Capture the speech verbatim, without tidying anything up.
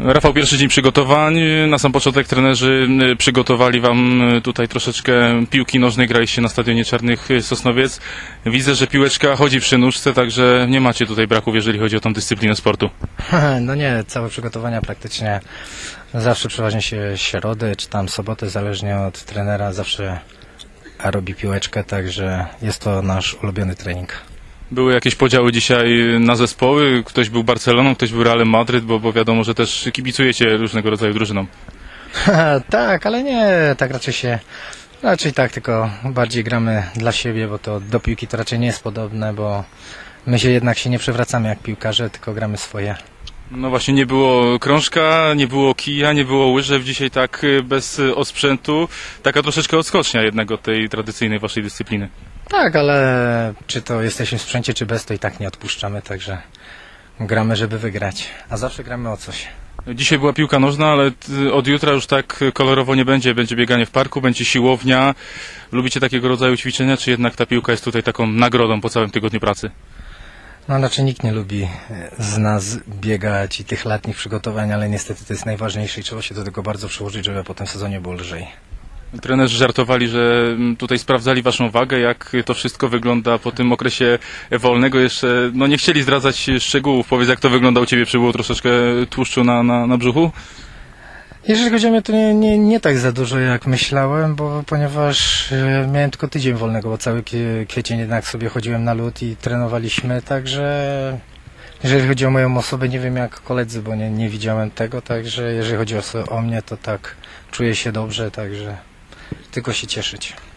Rafał, pierwszy dzień przygotowań. Na sam początek trenerzy przygotowali Wam tutaj troszeczkę piłki nożnej. Graliście na stadionie Czarnych Sosnowiec. Widzę, że piłeczka chodzi przy nóżce, także nie macie tutaj braków, jeżeli chodzi o tą dyscyplinę sportu. No nie, całe przygotowania praktycznie zawsze przeważnie się środy, czy tam soboty, zależnie od trenera, zawsze robi piłeczkę, także jest to nasz ulubiony trening. Były jakieś podziały dzisiaj na zespoły? Ktoś był Barceloną, ktoś był Realem Madryt, bo, bo wiadomo, że też kibicujecie różnego rodzaju drużynom. Tak, ale nie, tak raczej się, raczej tak, tylko bardziej gramy dla siebie, bo to do piłki to raczej nie jest podobne, bo my się jednak się nie przewracamy jak piłkarze, tylko gramy swoje. No właśnie, nie było krążka, nie było kija, nie było łyżew, dzisiaj tak bez osprzętu. Taka troszeczkę odskocznia jednak od tej tradycyjnej waszej dyscypliny. Tak, ale czy to jesteśmy w sprzęcie, czy bez, to i tak nie odpuszczamy, także gramy, żeby wygrać, a zawsze gramy o coś. Dzisiaj była piłka nożna, ale od jutra już tak kolorowo nie będzie. Będzie bieganie w parku, będzie siłownia. Lubicie takiego rodzaju ćwiczenia, czy jednak ta piłka jest tutaj taką nagrodą po całym tygodniu pracy? No raczej nikt nie lubi z nas biegać i tych letnich przygotowań, ale niestety to jest najważniejsze i trzeba się do tego bardzo przyłożyć, żeby potem w sezonie było lżej. Trenerzy żartowali, że tutaj sprawdzali waszą wagę, jak to wszystko wygląda po tym okresie wolnego. Jeszcze no nie chcieli zdradzać szczegółów. Powiedz, jak to wygląda u ciebie? Przybyło troszeczkę tłuszczu na, na, na brzuchu? Jeżeli chodzi o mnie, to nie, nie, nie tak za dużo jak myślałem, bo ponieważ e, miałem tylko tydzień wolnego, bo cały kwiecień jednak sobie chodziłem na lód i trenowaliśmy, także jeżeli chodzi o moją osobę, nie wiem jak koledzy, bo nie, nie widziałem tego, także jeżeli chodzi o, o mnie, to tak czuję się dobrze, także tylko się cieszyć.